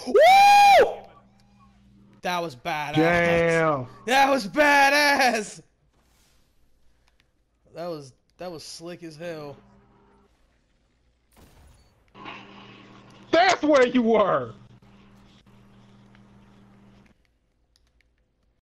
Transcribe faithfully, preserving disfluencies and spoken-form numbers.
Woo! That was badass. Damn. That was badass. That was that was slick as hell. That's where you were.